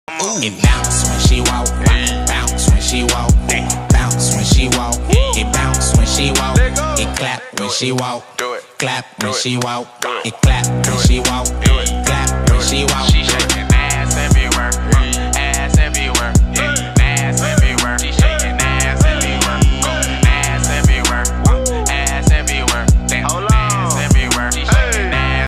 It bounce when she walk, bounce when she walk, bounce when she walk. It bounce when she walk, it clap when she walk, clap when she walk, it clap when she walk.